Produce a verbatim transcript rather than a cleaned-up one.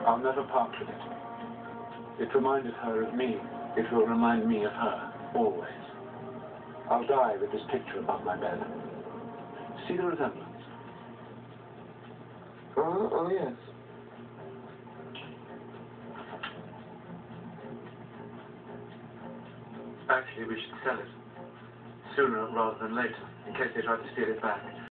I'll never part with it. It reminded her of me. It will remind me of her, always. I'll die with this picture above my bed. See the resemblance? Oh, oh yes. Actually, we should sell it. Sooner rather than later, in case they try to steal it back.